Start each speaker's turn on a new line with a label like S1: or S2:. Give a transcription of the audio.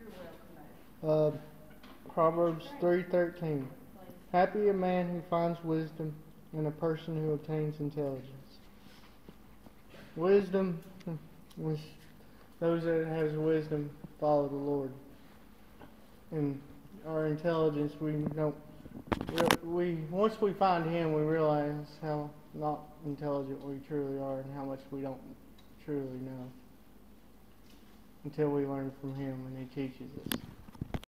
S1: Uh, Proverbs 3:13. Happy a man who finds wisdom, and a person who obtains intelligence. Wisdom, was those that has wisdom follow the Lord, and our intelligence we once we find Him, we realize how not intelligent we truly are, and how much we don't truly know until we learn from Him and He teaches us.